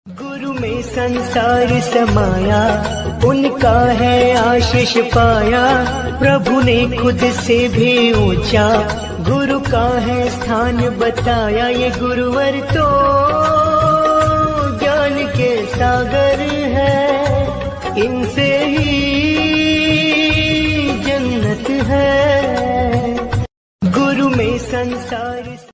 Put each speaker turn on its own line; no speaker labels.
गुरु में संसार समाया, उनका है आशीष पाया। प्रभु ने खुद से भी ऊंचा गुरु का है स्थान बताया। ये गुरुवर तो ज्ञान के सागर है, इनसे ही जन्नत है। गुरु में संसार